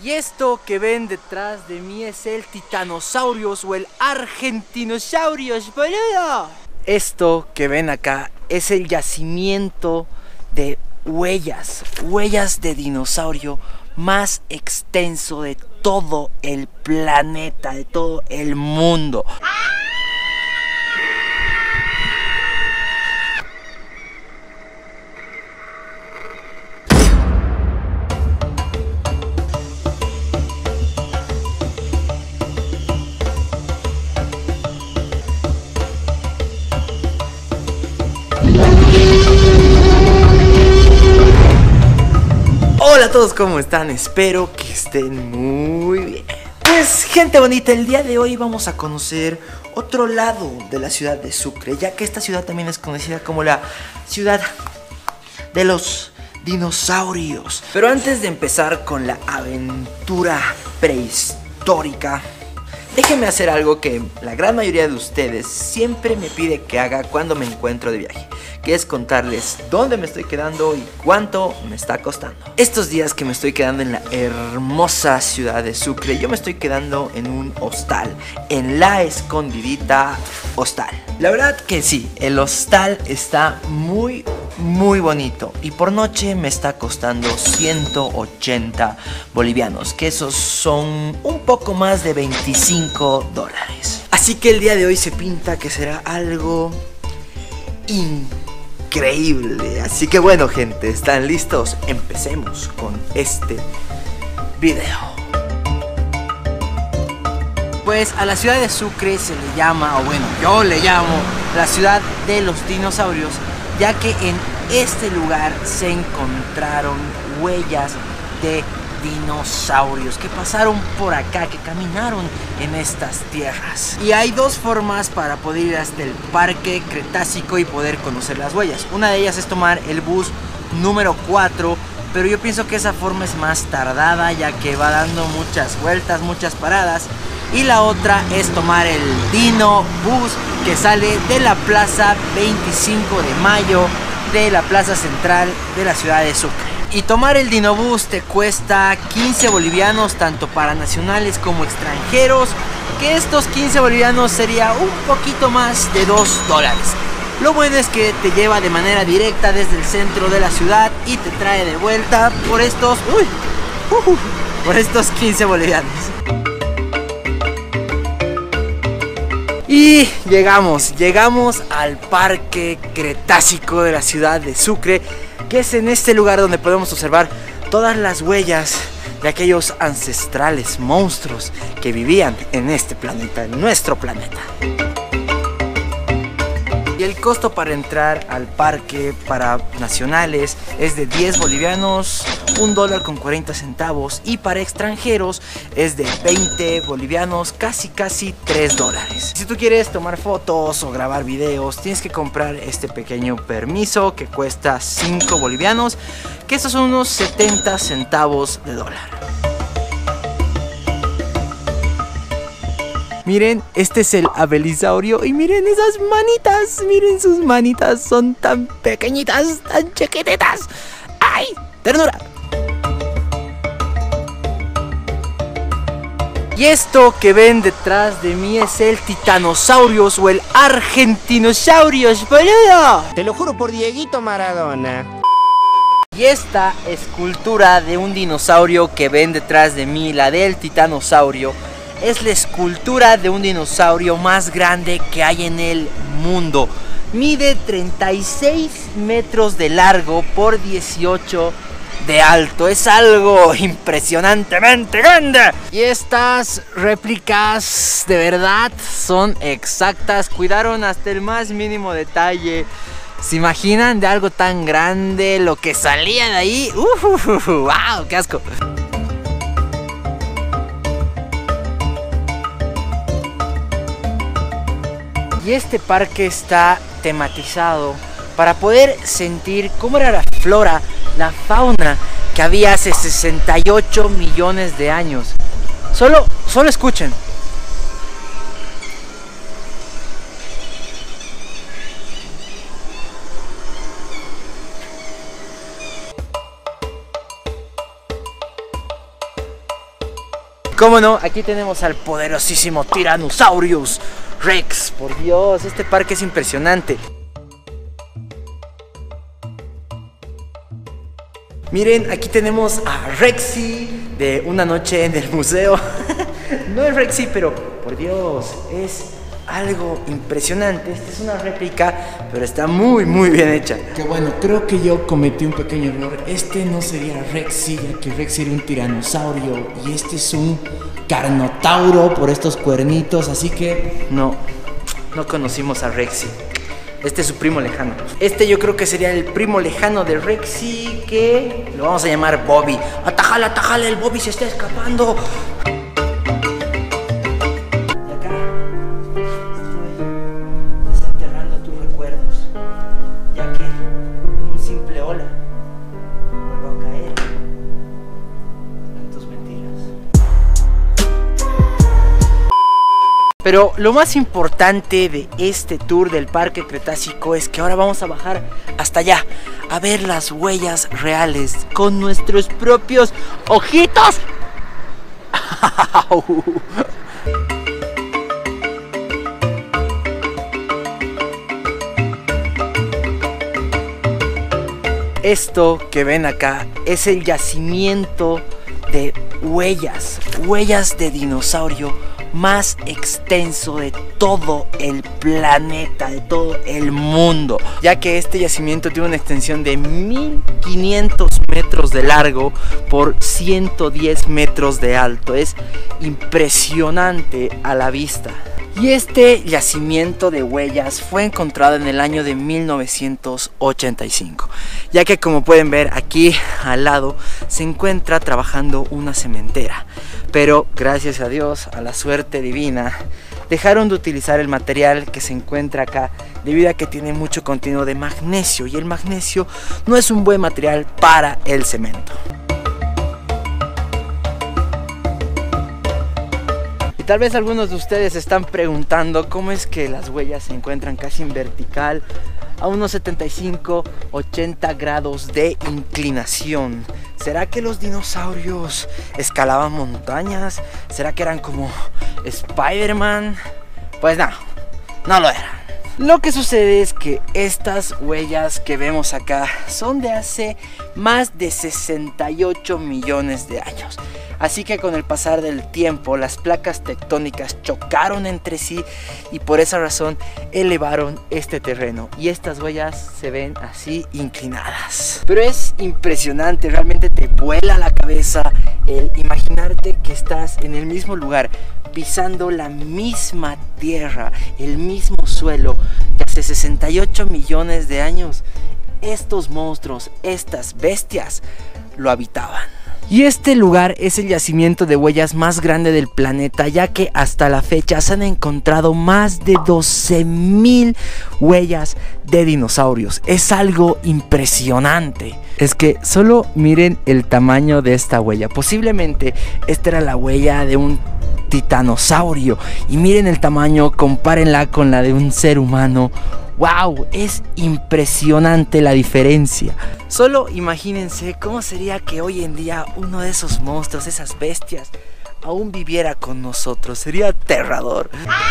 Y esto que ven detrás de mí es el Titanosaurios o el Argentinosaurios, boludo. Esto que ven acá es el yacimiento de huellas de dinosaurio más extenso de todo el planeta, de todo el mundo. Hola a todos, ¿cómo están? Espero que estén muy bien. Pues gente bonita, el día de hoy vamos a conocer otro lado de la ciudad de Sucre, ya que esta ciudad también es conocida como la ciudad de los dinosaurios. Pero antes de empezar con la aventura prehistórica, déjenme hacer algo que la gran mayoría de ustedes siempre me pide que haga cuando me encuentro de viaje, que es contarles dónde me estoy quedando y cuánto me está costando. Estos días que me estoy quedando en la hermosa ciudad de Sucre, yo me estoy quedando en un hostal, en La Escondidita Hostal. La verdad que sí, el hostal está muy bonito y por noche me está costando 180 bolivianos, que esos son un poco más de $25. Así que el día de hoy se pinta que será algo increíble. Así que bueno gente, ¿están listos? Empecemos con este video. Pues a la ciudad de Sucre se le llama, o bueno, yo le llamo la ciudad de los dinosaurios, ya que en este lugar se encontraron huellas de dinosaurios que pasaron por acá, que caminaron en estas tierras. Y hay dos formas para poder ir hasta el Parque Cretácico y poder conocer las huellas. Una de ellas es tomar el bus número 4, pero yo pienso que esa forma es más tardada, ya que va dando muchas vueltas, muchas paradas. Y la otra es tomar el Dino Bus, que sale de la Plaza 25 de Mayo, de la plaza central de la ciudad de Sucre. Y tomar el Dinobús te cuesta 15 bolivianos, tanto para nacionales como extranjeros, que estos 15 bolivianos sería un poquito más de $2. Lo bueno es que te lleva de manera directa desde el centro de la ciudad y te trae de vuelta por estos, por estos 15 bolivianos. Y llegamos al Parque Cretácico de la ciudad de Sucre, que es en este lugar donde podemos observar todas las huellas de aquellos ancestrales monstruos que vivían en este planeta, en nuestro planeta. Y el costo para entrar al parque para nacionales es de 10 bolivianos, $1.40, y para extranjeros es de 20 bolivianos, casi $3. Si tú quieres tomar fotos o grabar videos, tienes que comprar este pequeño permiso que cuesta 5 bolivianos, que estos son unos 70 centavos de dólar. Miren, este es el abelisaurio y miren esas manitas, miren sus manitas, son tan pequeñitas, tan chiquititas. ¡Ay! ¡Ternura! Y esto que ven detrás de mí es el Titanosaurios o el Argentinosaurios, boludo. Te lo juro por Dieguito Maradona. Y esta escultura de un dinosaurio que ven detrás de mí, la del Titanosaurio, es la escultura de un dinosaurio más grande que hay en el mundo. Mide 36 metros de largo por 18 de alto. Es algo impresionantemente grande. Y estas réplicas de verdad son exactas. Cuidaron hasta el más mínimo detalle. ¿Se imaginan de algo tan grande lo que salía de ahí? ¡Wow! ¡Qué asco! Y este parque está tematizado para poder sentir cómo era la flora, la fauna que había hace 68 millones de años. Solo escuchen. ¿Cómo no? Aquí tenemos al poderosísimo Tyrannosaurus Rex. Por Dios, este parque es impresionante. Miren, aquí tenemos a Rexy de Una noche en el museo. No es Rexy, pero por Dios, es algo impresionante. Esta es una réplica, pero está muy bien hecha. Que bueno, creo que yo cometí un pequeño error. Este no sería Rexy, ya que Rexy era un tiranosaurio y este es un carnotauro por estos cuernitos, así que no conocimos a Rexy. Este es su primo lejano. Este yo creo que sería el primo lejano de Rexy, que lo vamos a llamar Bobby. Atájale, el Bobby se está escapando. Pero lo más importante de este tour del Parque Cretácico es que ahora vamos a bajar hasta allá a ver las huellas reales con nuestros propios ojitos. Esto que ven acá es el yacimiento de huellas de dinosaurio más extenso de todo el planeta, de todo el mundo, ya que este yacimiento tiene una extensión de 1500 metros de largo por 110 metros de alto. Es impresionante a la vista. Y este yacimiento de huellas fue encontrado en el año de 1985, ya que como pueden ver aquí al lado se encuentra trabajando una cementera. Pero gracias a Dios, a la suerte divina, dejaron de utilizar el material que se encuentra acá debido a que tiene mucho contenido de magnesio y el magnesio no es un buen material para el cemento. Tal vez algunos de ustedes se están preguntando cómo es que las huellas se encuentran casi en vertical a unos 75-80 grados de inclinación. ¿Será que los dinosaurios escalaban montañas? ¿Será que eran como Spider-Man? Pues no lo eran. Lo que sucede es que estas huellas que vemos acá son de hace más de 68 millones de años. Así que con el pasar del tiempo las placas tectónicas chocaron entre sí y por esa razón elevaron este terreno y estas huellas se ven así inclinadas. Pero es impresionante, realmente te vuela la cabeza el imaginarte que estás en el mismo lugar, pisando la misma tierra, el mismo suelo que hace 68 millones de años estos monstruos, estas bestias lo habitaban. Y este lugar es el yacimiento de huellas más grande del planeta, ya que hasta la fecha se han encontrado más de 12,000 huellas de dinosaurios. Es algo impresionante. Es que solo miren el tamaño de esta huella. Posiblemente esta era la huella de un titanosaurio. Y miren el tamaño, compárenla con la de un ser humano. ¡Wow! Es impresionante la diferencia. Solo imagínense cómo sería que hoy en día uno de esos monstruos, esas bestias, aún viviera con nosotros. Sería aterrador.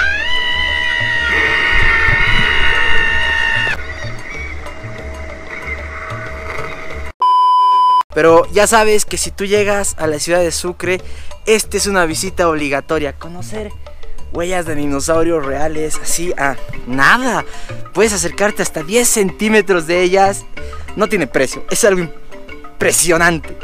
Pero ya sabes que si tú llegas a la ciudad de Sucre, esta es una visita obligatoria. Conocer huellas de dinosaurios reales, así a nada. Puedes acercarte hasta 10 centímetros de ellas. No tiene precio, es algo impresionante.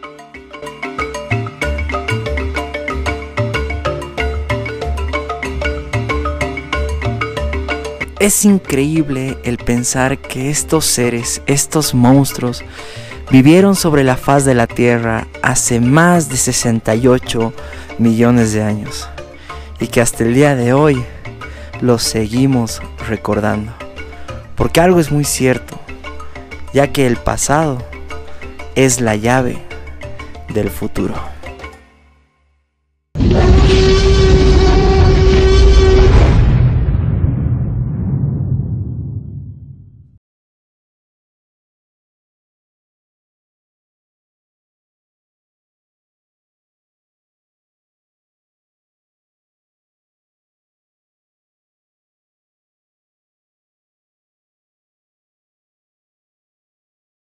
Es increíble el pensar que estos seres, estos monstruos, vivieron sobre la faz de la Tierra hace más de 68 millones de años. Y que hasta el día de hoy los seguimos recordando. Porque algo es muy cierto, ya que el pasado es la llave del futuro.